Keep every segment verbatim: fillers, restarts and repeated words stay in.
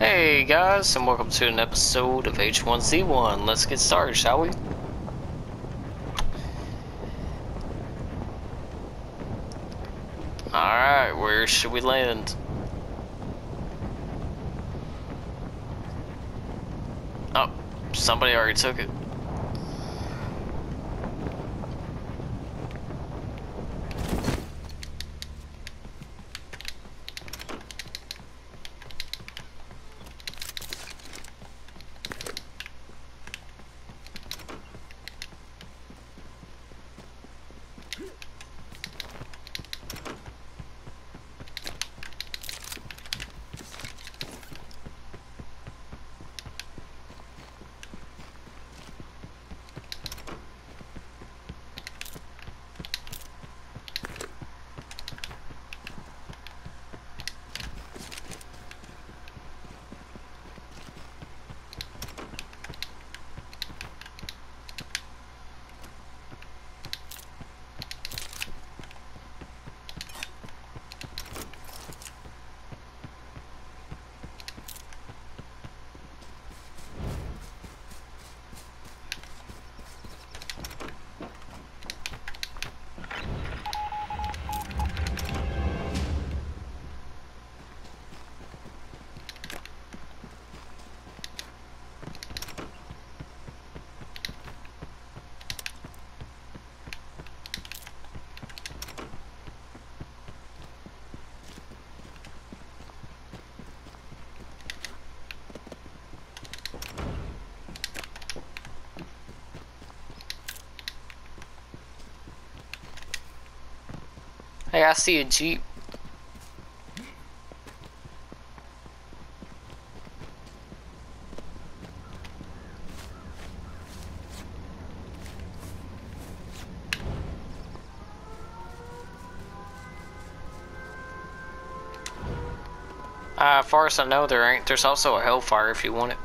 Hey guys, and welcome to an episode of H one Z one. Let's get started, shall we? Alright, where should we land? Oh, somebody already took it. Hey, I see a Jeep. Uh, as far as I know, there ain't. There's also a Hellfire if you want it.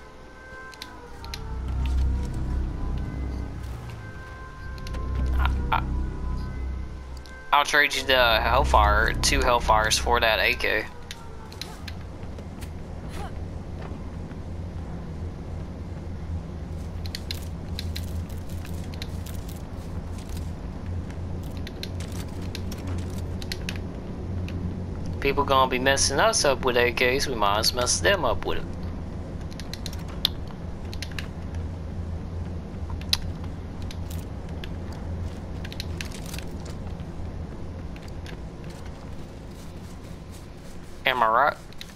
I'll trade you the Hellfire, two Hellfires for that A K. People gonna be messing us up with A Ks, we might as well mess them up with it. Am I right?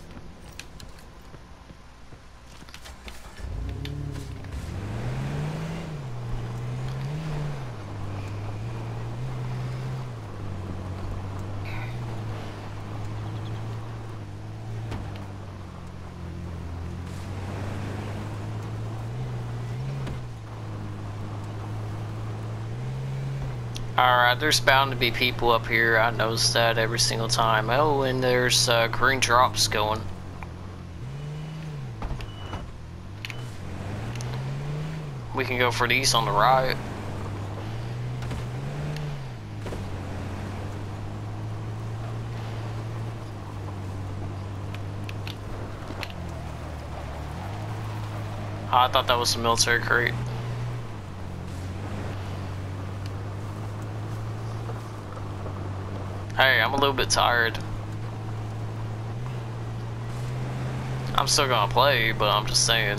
Alright, there's bound to be people up here. I notice that every single time. Oh, and there's uh, green drops going. We can go for these on the right. Oh, I thought that was a military crate. Hey, I'm a little bit tired. I'm still gonna play, but I'm just saying.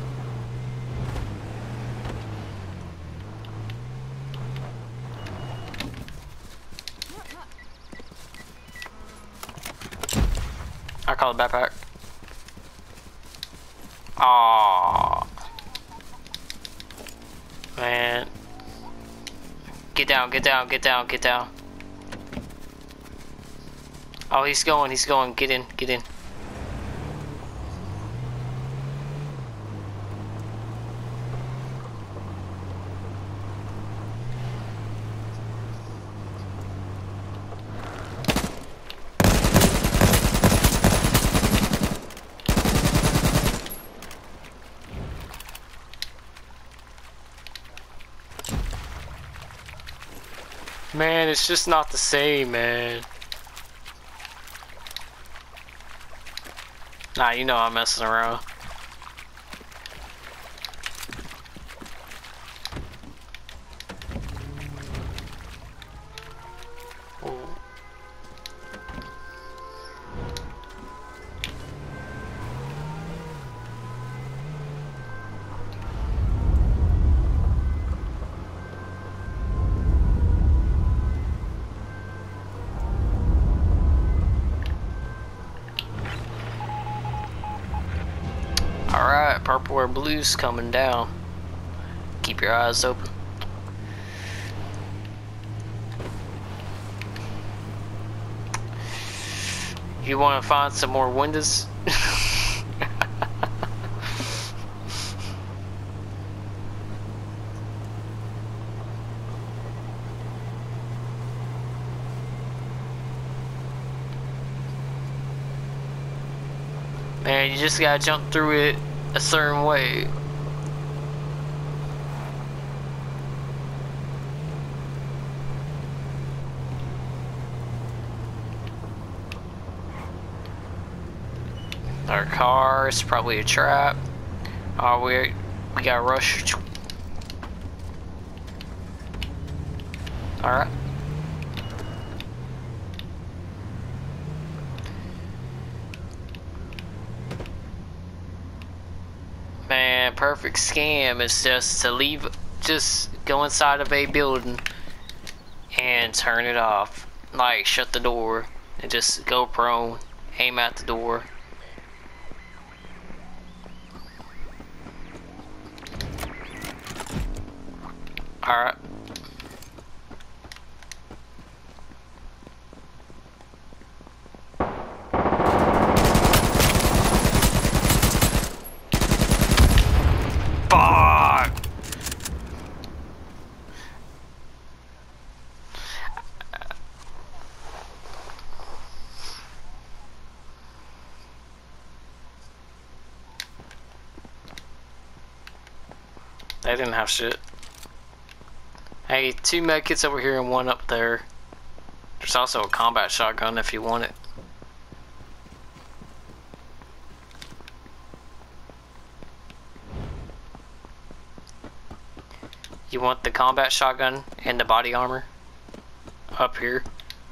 I call it backpack. Aww. Man. Get down, get down, get down, get down. Oh, he's going, he's going. Get in, get in. Man, it's just not the same, man. Nah, you know I'm messing around. Alright, purple or blue's coming down. Keep your eyes open. You want to find some more windows? Man, you just gotta jump through it a certain way. Our car is probably a trap. Oh, we we got rush. All right. Man, perfect scam is just to leave, just go inside of a building and turn it off. Like, shut the door and just go prone, aim at the door. Alright. Fuck! They didn't have shit. Hey, two medkits over here and one up there. There's also a combat shotgun if you want it. You want the combat shotgun and the body armor? Up here.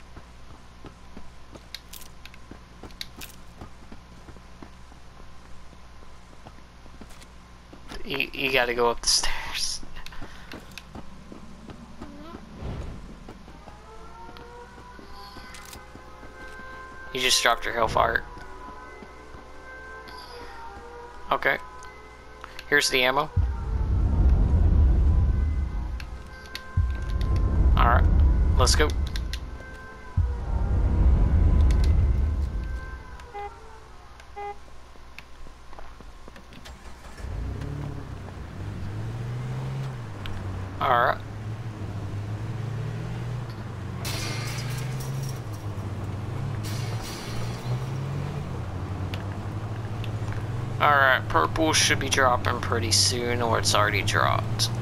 You, you gotta go up the stairs. You just dropped your hellfire. Okay. Here's the ammo. Alright. Let's go. Alright. Alright, purple should be dropping pretty soon, or it's already dropped.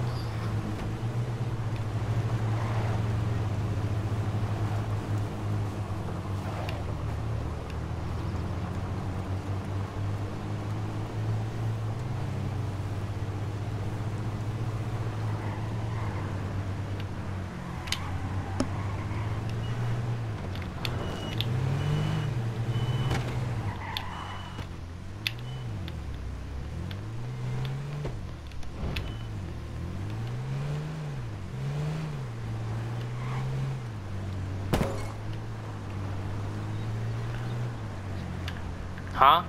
Huh?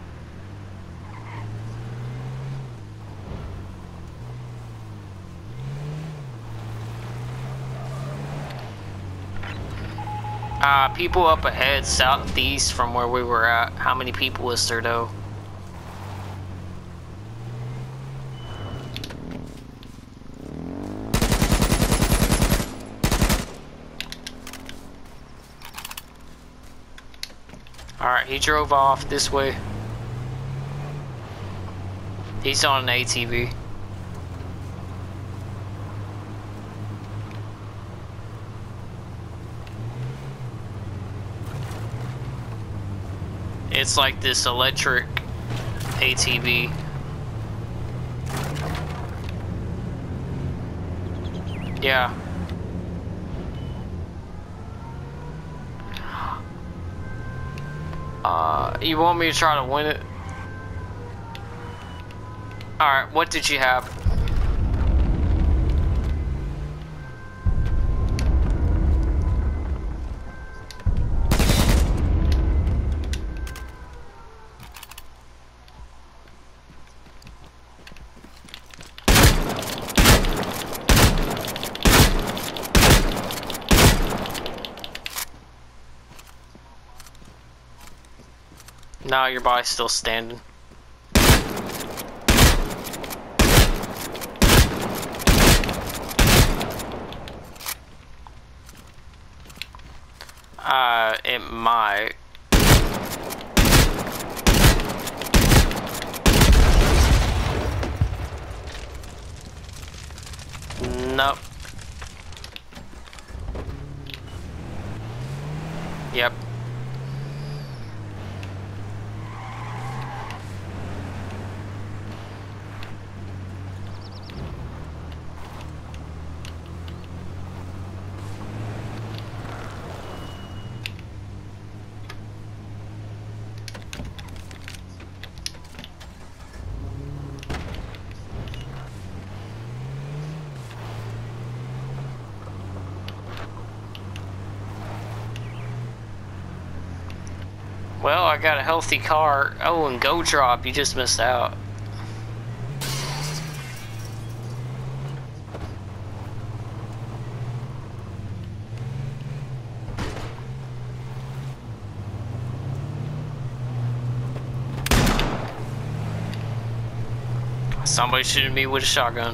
Uh, people up ahead, southeast from where we were at. How many people is there though? Alright, he drove off this way. He's on an A T V. It's like this electric A T V. Yeah. Uh, you want me to try to win it? Alright, what did you have? No, your body's still standing. Uh, it might. Nope. Yep. Well, I got a healthy car. Oh, and go drop, you just missed out. Somebody shooting me with a shotgun.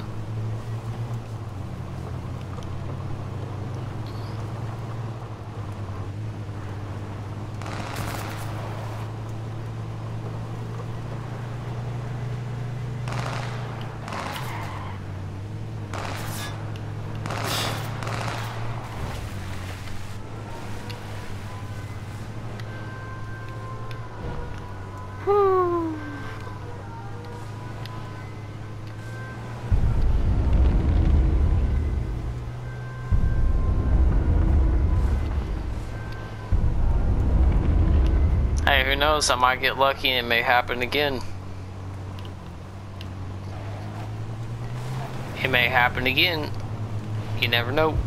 Hey, who knows? I might get lucky and it may happen again. It may happen again. You never know.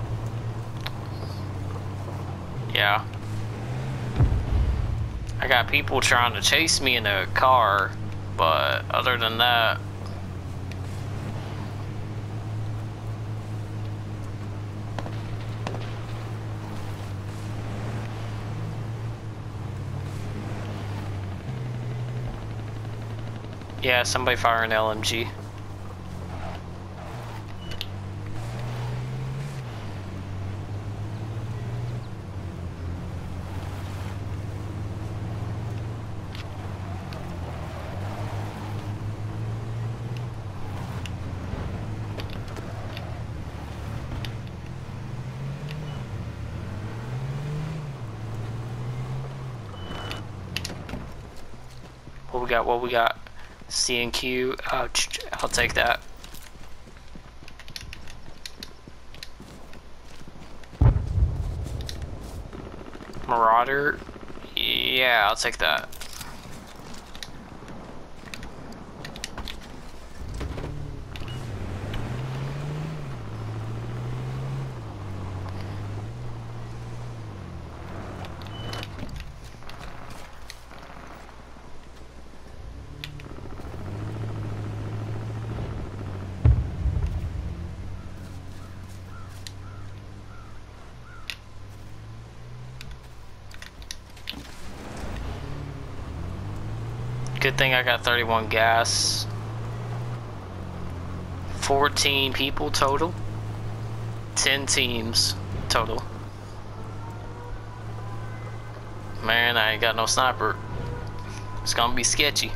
Yeah. I got people trying to chase me in a car, but other than that... Yeah, somebody firing L M G. What we got? What we got? C and Q. Oh, I'll take that. Marauder. Yeah, I'll take that. Good thing I got thirty-one gas. fourteen people total. ten teams total. Man, I ain't got no sniper. It's gonna be sketchy.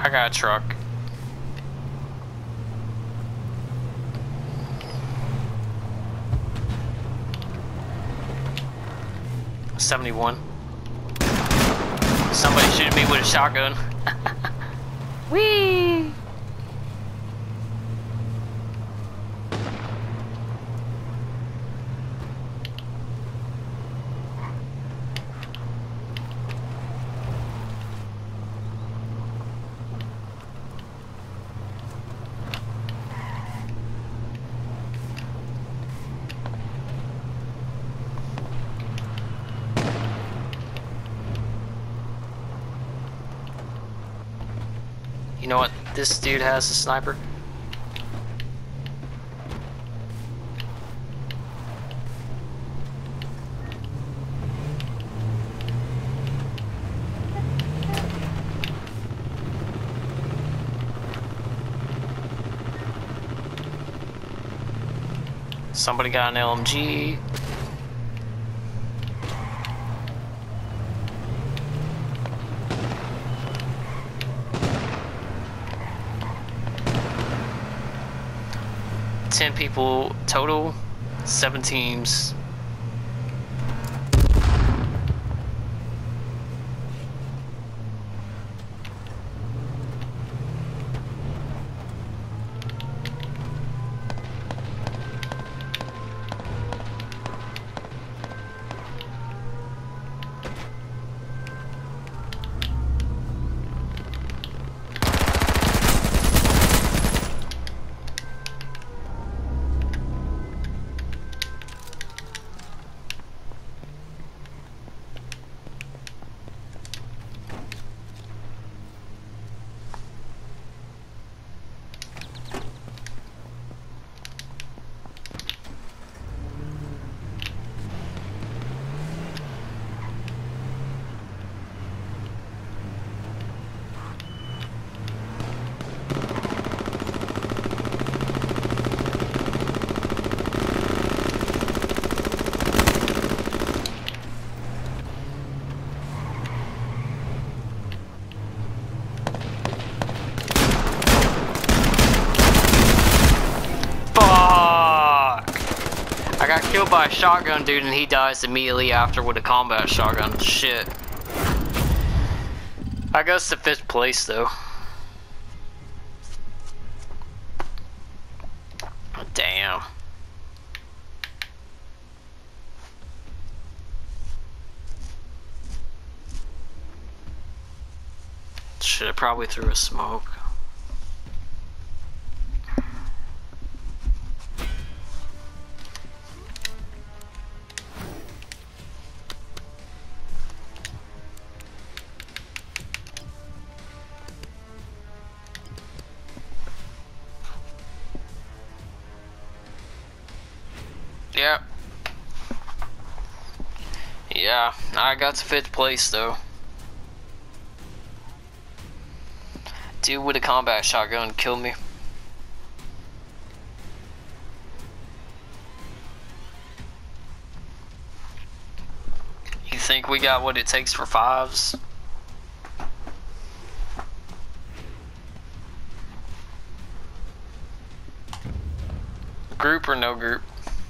I got a truck. seventy-one. Somebody shooting me with a shotgun. Whee! You know what? This dude has a sniper. Somebody got an L M G. ten people total, seven teams. I got killed by a shotgun dude and he dies immediately after with a combat shotgun. Shit. I got to fifth place though. Damn. Should have probably threw a smoke. Yep. Yeah, I got to fifth place though. Dude with a combat shotgun killed me. You think we got what it takes for fives? Group or no group?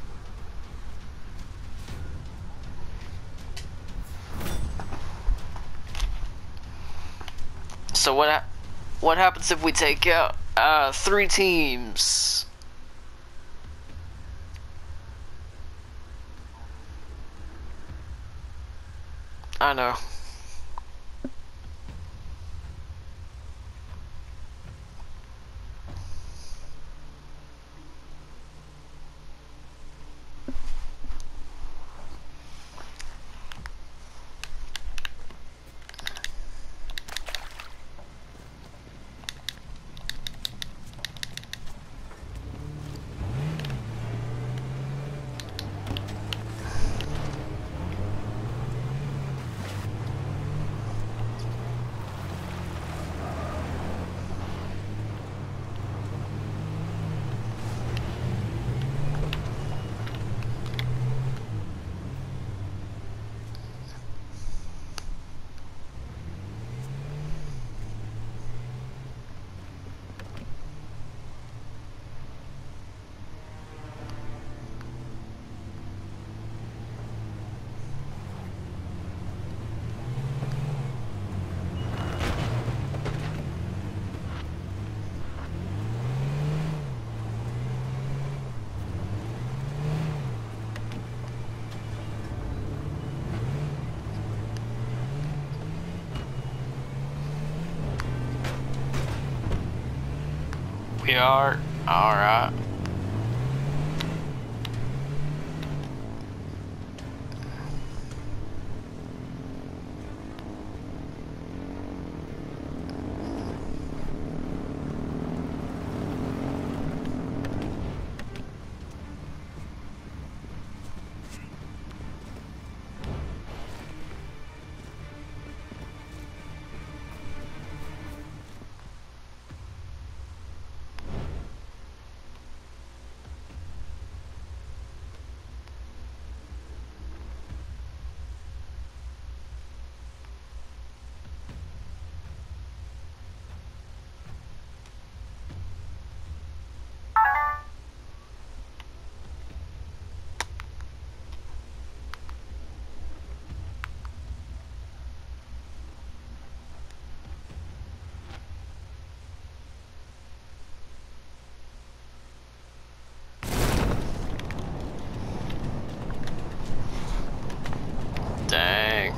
So what ha what happens if we take out uh, three teams? I know. are? Alright. Dang.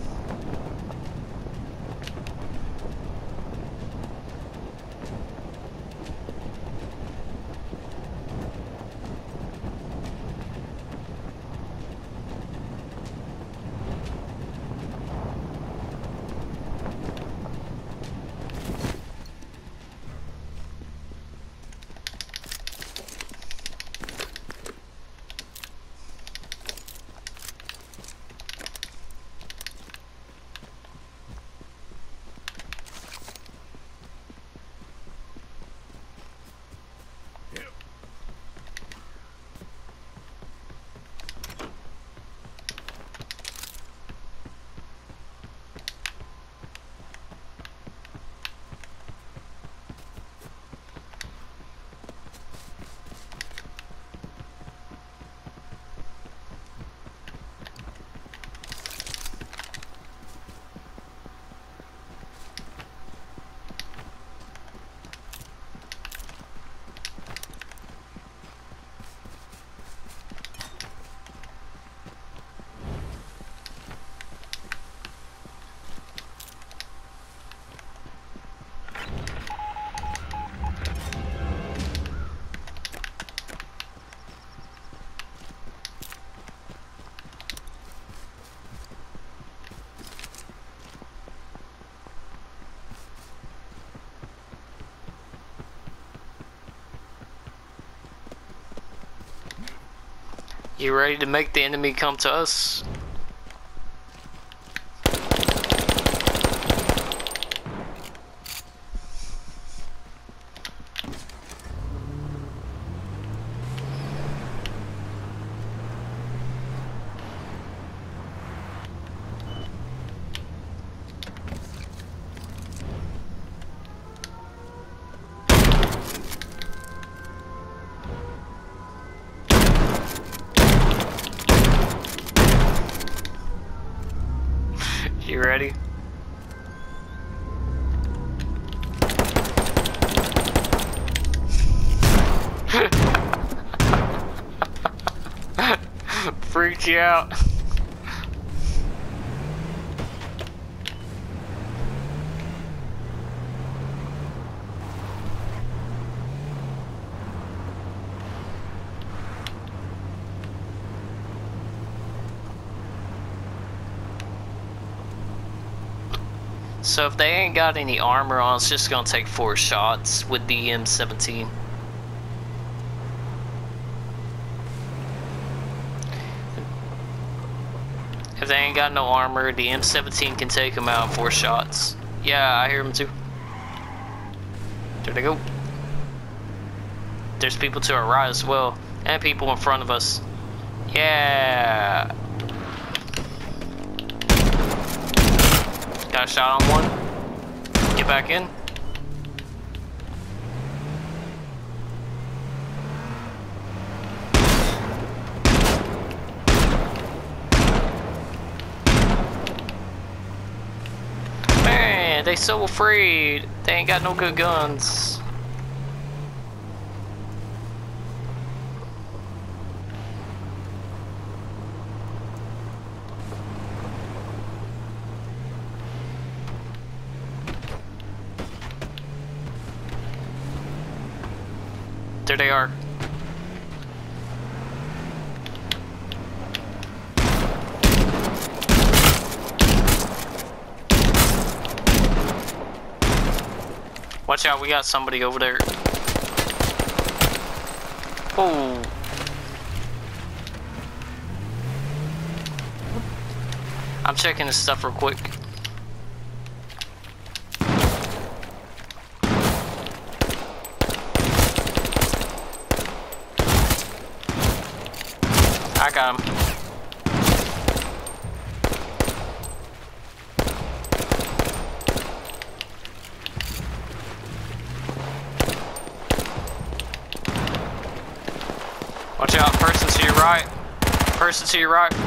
You ready to make the enemy come to us? You ready? Freaked you out. So if they ain't got any armor on, it's just gonna take four shots with the M seventeen. If they ain't got no armor, the M seventeen can take them out in four shots. Yeah, I hear them too. There they go. There's people to our right as well, and people in front of us. Yeah. Got a shot on one. Get back in. Man, they so afraid. They ain't got no good guns. There they are. Watch out, we got somebody over there. Oh. I'm checking this stuff real quick. I got him. Watch out, person to your right. Person to your right.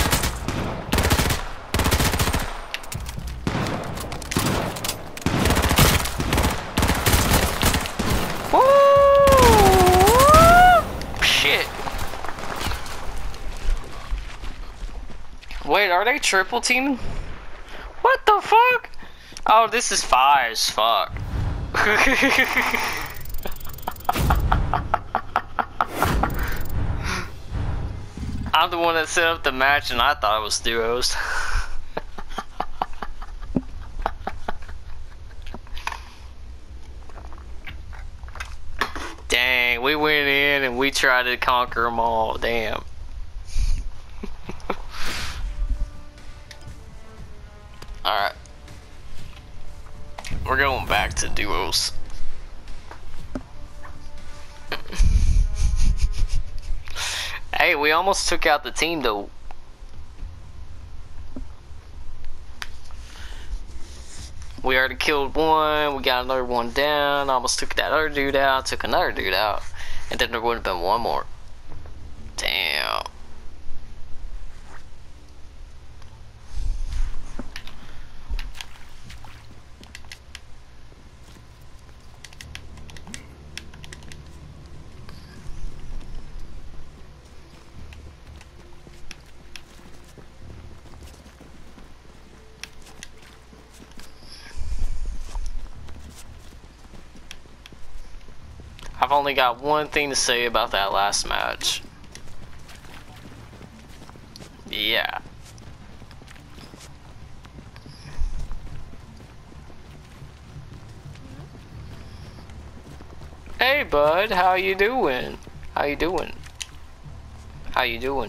Woo! Shit. Wait, are they triple teaming? What the fuck? Oh, this is fire as fuck. I'm the one that set up the match and I thought it was duos. Dang, we went in and we tried to conquer them all. Damn. Alright. We're going back to duos. Hey, we almost took out the team though. We already killed one, we got another one down, almost took that other dude out, took another dude out, and then there would have been one more. Damn. I've only got one thing to say about that last match. Yeah. Hey bud, how you doing? How you doing? How you doing?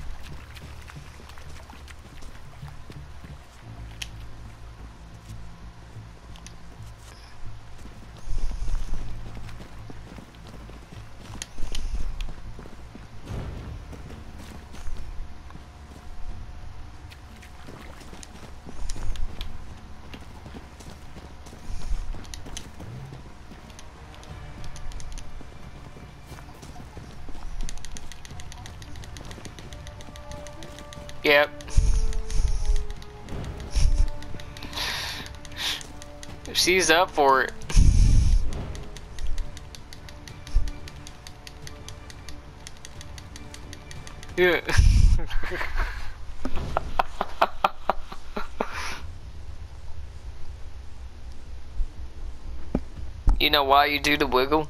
Yep. If she's up for it. Yeah. You know why you do the wiggle?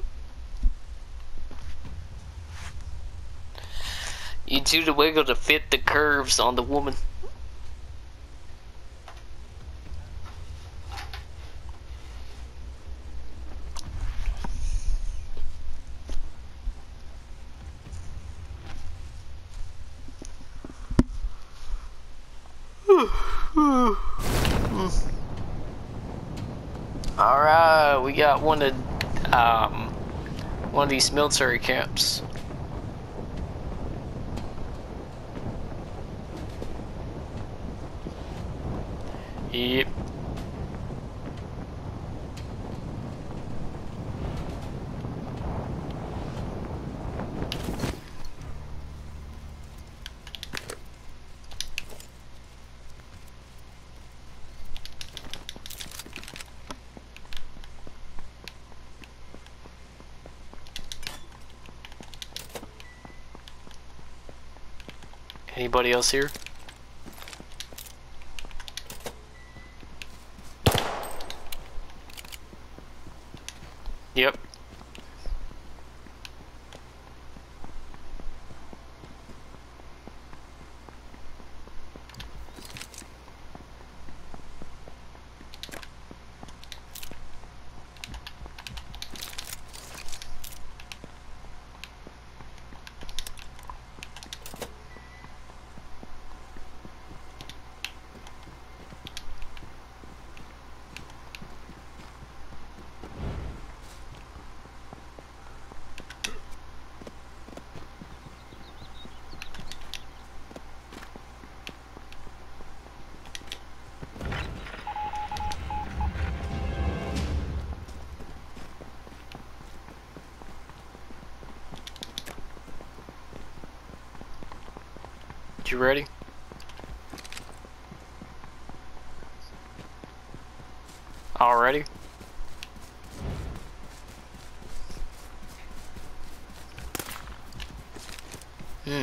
You do the wiggle to fit the curves on the woman. Alright, we got one of um one of these military camps. Yep. Anybody else here? Yep. You ready? Already? Hmm.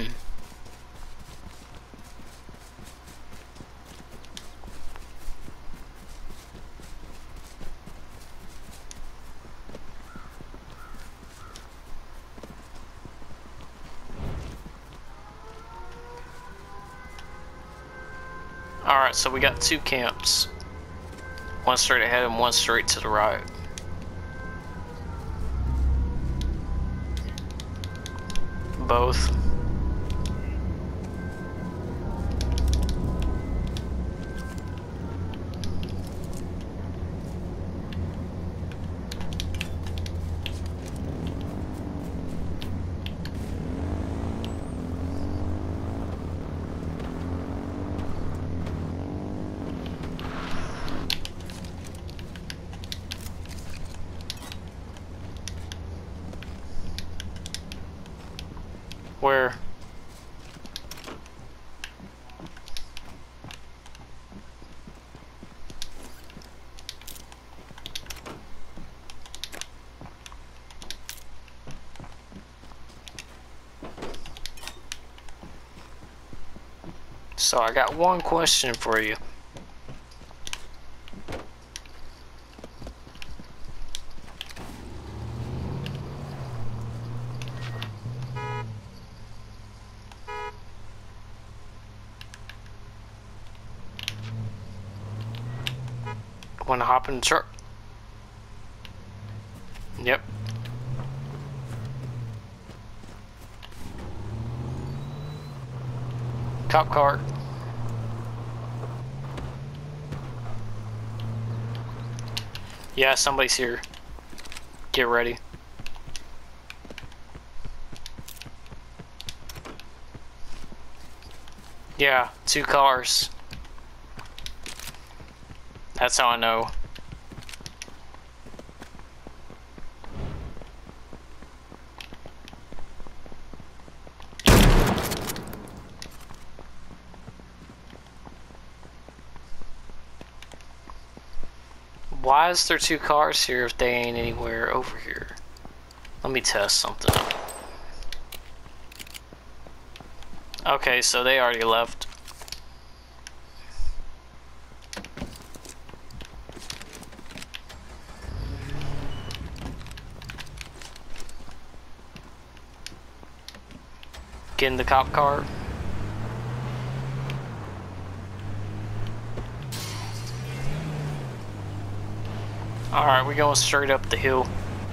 Alright, so we got two camps. One straight ahead and one straight to the right. Both. Where? So I got one question for you. Want to hop in the truck? Yep. Cop car. Yeah, somebody's here. Get ready. Yeah, two cars. That's how I know. Why is there two cars here if they ain't anywhere over here? Let me test something. Okay, so they already left. Get in the cop car. Alright, we're going straight up the hill.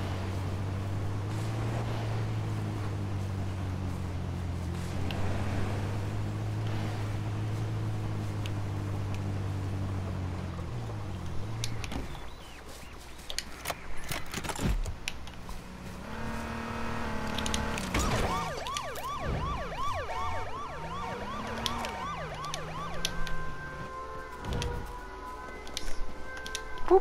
Whoop.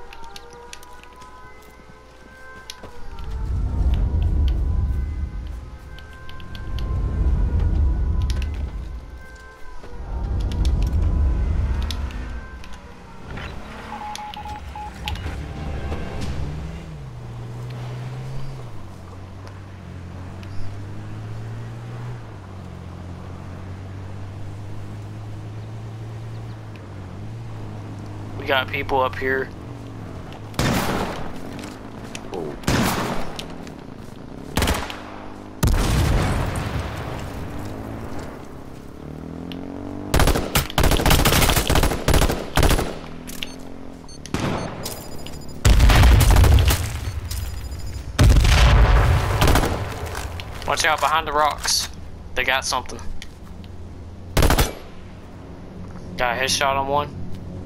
We got people up here. Oh. Watch out behind the rocks. They got something. Got a headshot on one.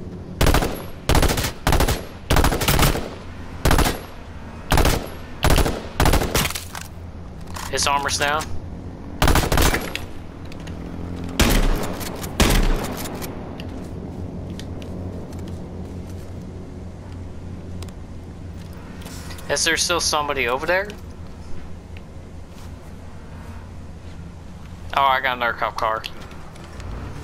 His armor's down. Is there still somebody over there? Oh, I got another cop car.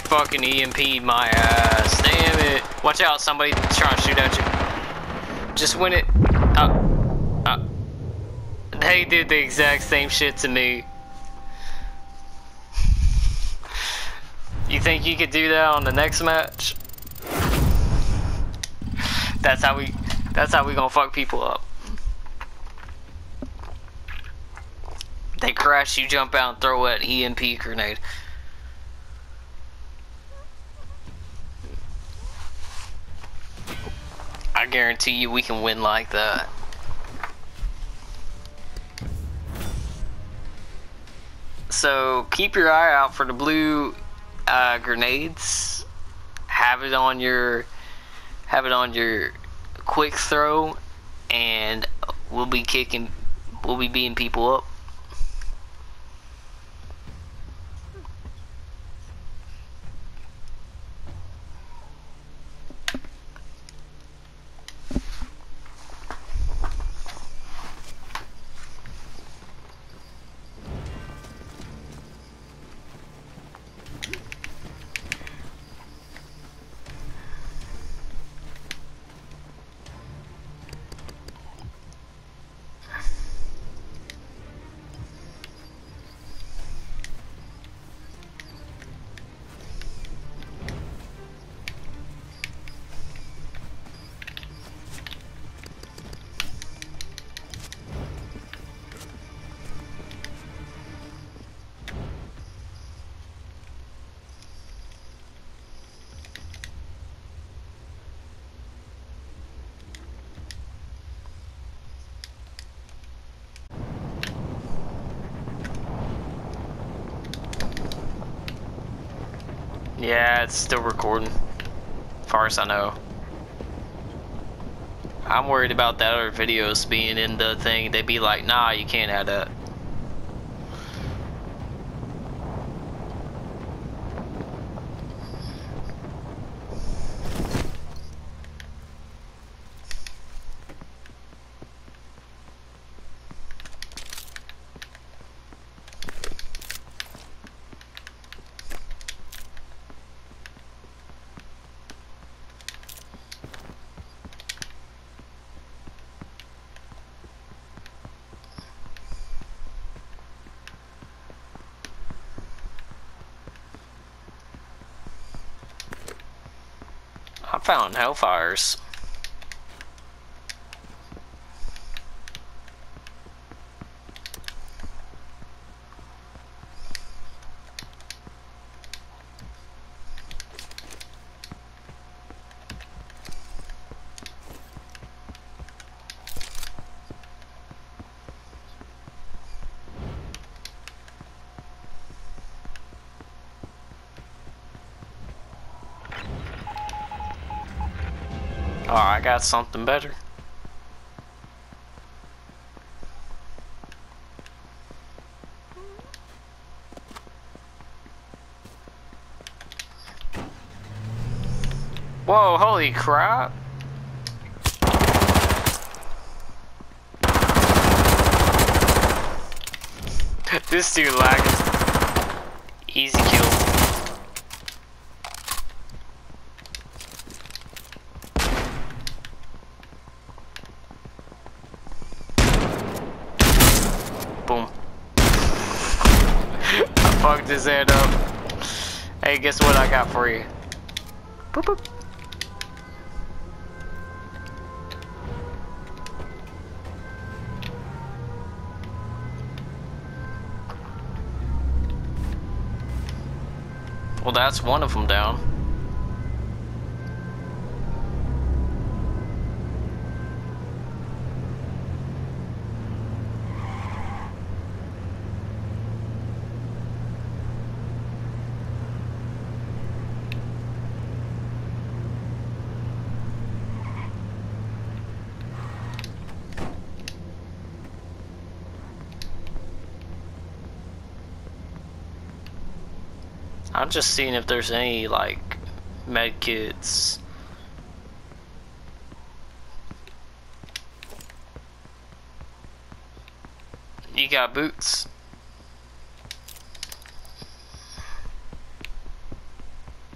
fucking E M P'd my ass. Damn it. Watch out, somebody trying to shoot at you. Just win it. Uh, uh, they did the exact same shit to me. You think you could do that on the next match? That's how we, that's how we gonna fuck people up. They crash, you jump out and throw an E M P grenade. I guarantee you we can win like that. So keep your eye out for the blue uh, grenades. Have it on your, have it on your quick throw, and we'll be kicking, we'll be beating people up. Yeah, it's still recording, as far as I know. I'm worried about that other videos being in the thing. They'd be like, nah, you can't have that. I found Hellfires. Oh, I got something better. Whoa, holy crap. This dude lagging. Easy kill. Boom. I fucked his head up. Hey, guess what I got for you? Boop, boop. Well, that's one of them down. I'm just seeing if there's any, like, med kits. You got boots?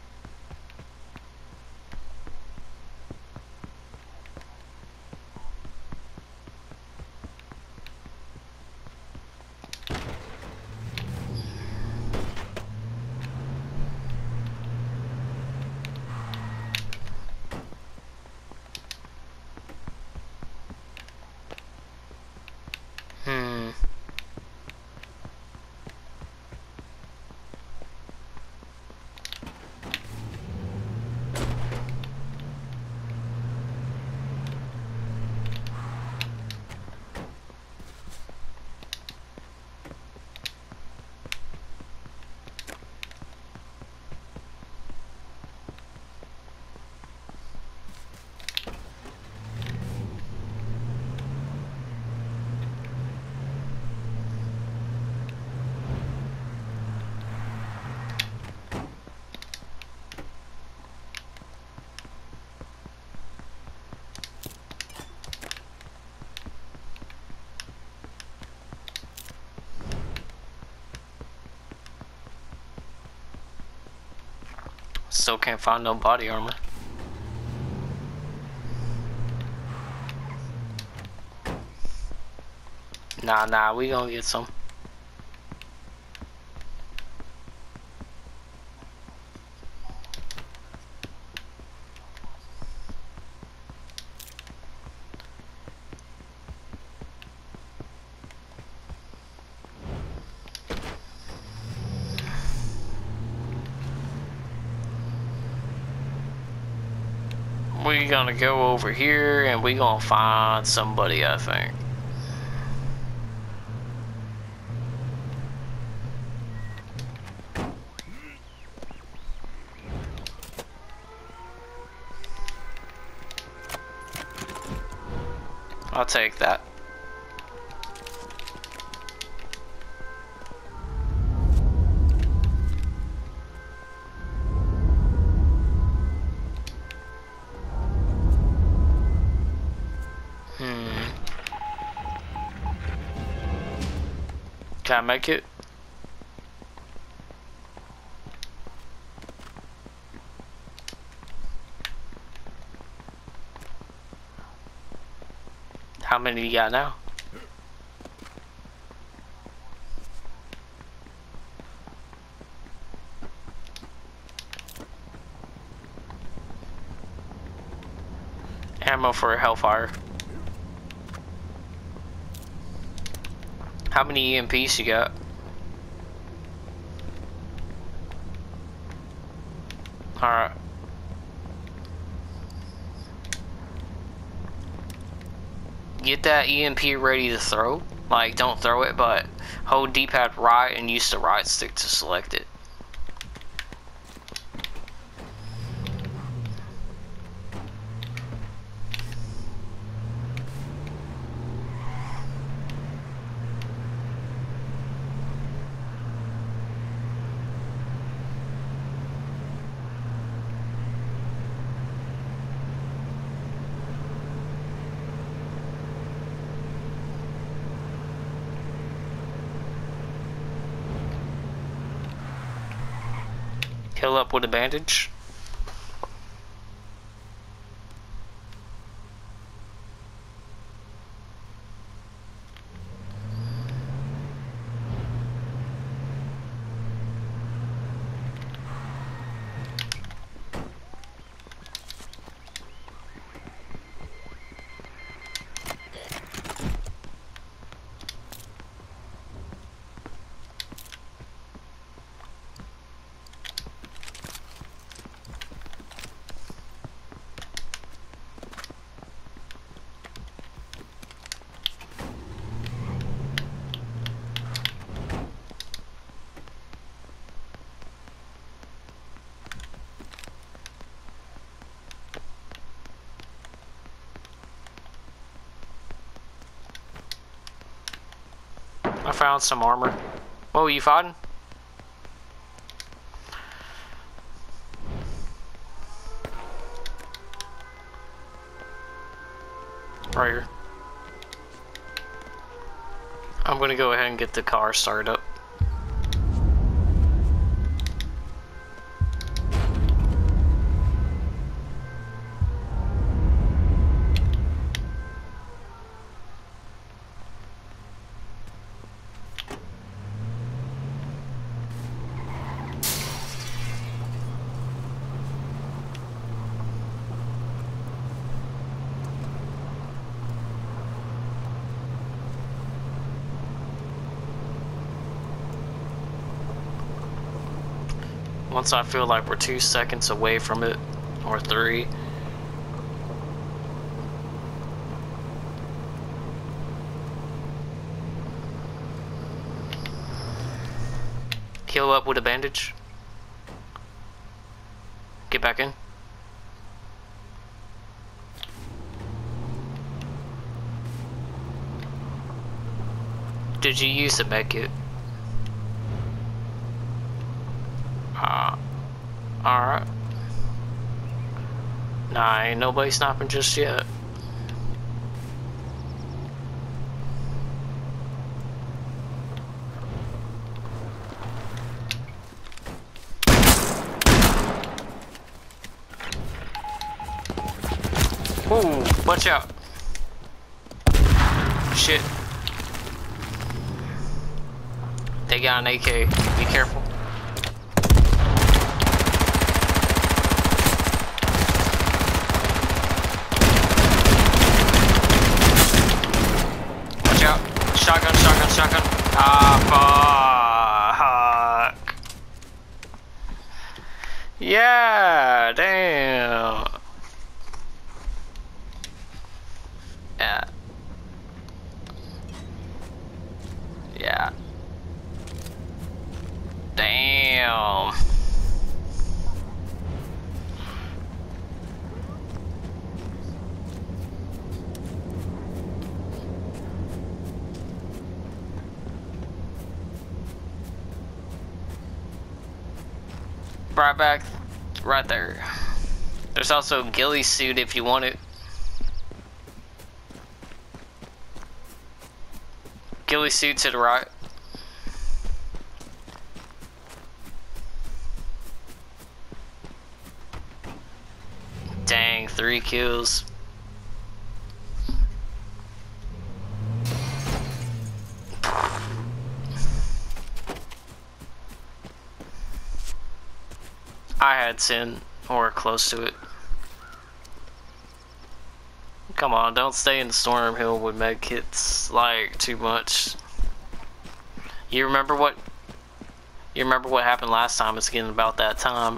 still can't find no body armor. Nah, nah, we gonna get some. We gonna go over here and we gonna find somebody, I think. I'll take that. Hmm. Can I make it? How many you got now? Ammo for a Hellfire. How many E M Ps you got? Alright. Get that E M P ready to throw. Like, don't throw it, but hold D-pad right and use the right stick to select it. Heal up with a bandage. I found some armor. What were you fighting? Right here. I'm gonna go ahead and get the car started up. Once I feel like we're two seconds away from it, or three. Heal up with a bandage. Get back in. Did you use the med kit? Uh, alright. Nah, ain't nobody sniping just yet. Watch out. Shit. They got an A K. Be careful. Watch out. Shotgun, shotgun, shotgun. Ah, fuck. Yeah, damn. Yeah. Yeah. Damn. Right back, right there. There's also a ghillie suit if you want it. Ghillie suit to the right. Dang, three kills. I had ten or close to it. Come on, don't stay in the storm hill with med kits like too much. You remember what you remember what happened last time? It's getting about that time.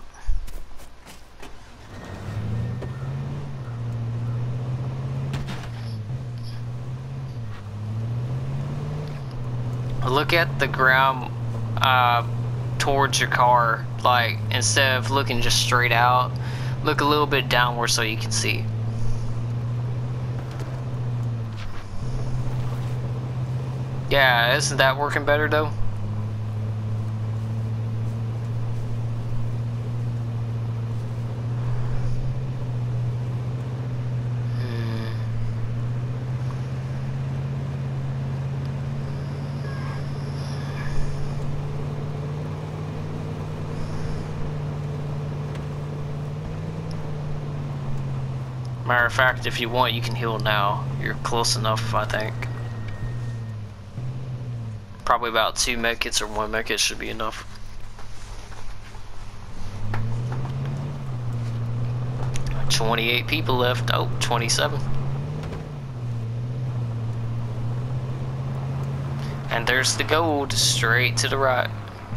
Look at the ground uh, towards your car. Like, instead of looking just straight out, look a little bit downward so you can see. Yeah, isn't that working better though? Matter of fact, if you want, you can heal now. You're close enough, I think. Probably about two medkits or one medkit should be enough. twenty-eight people left. Oh, twenty-seven. And there's the gold straight to the right.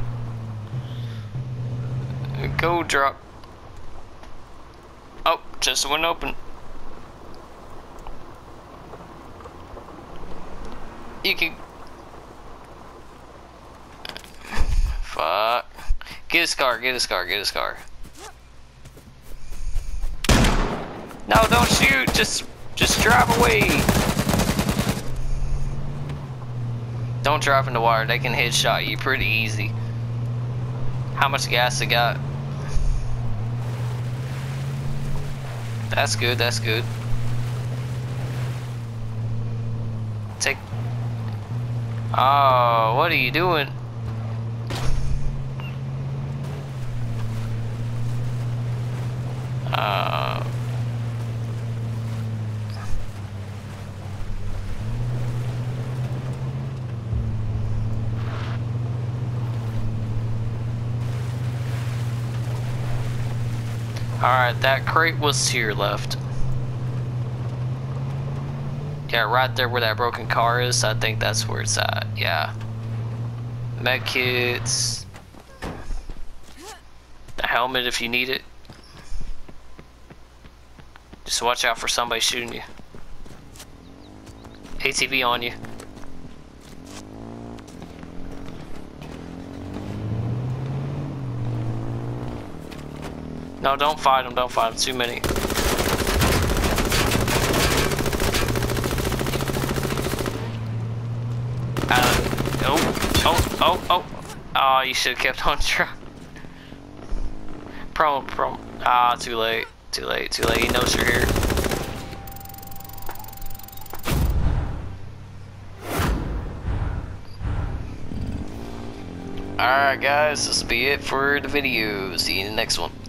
Gold drop. Oh, just went open. You can. Fuck. Get his car, get his car, get his car. No, don't shoot. Just, just drive away. Don't drive in the water. They can headshot you pretty easy. How much gas they got? That's good, that's good. Take... Oh, what are you doing? Uh... Alright, that crate was to your left. Yeah, right there where that broken car is, I think that's where it's at, yeah. Medkits. The helmet if you need it. Just watch out for somebody shooting you. A T V on you. No, don't fight them, don't fight them, too many. Uh, oh, oh, oh, oh. Oh, you should have kept on trying. Prom, prom. Ah, too late, too late, too late. He knows you're here. Alright guys, this will be it for the video. See you in the next one.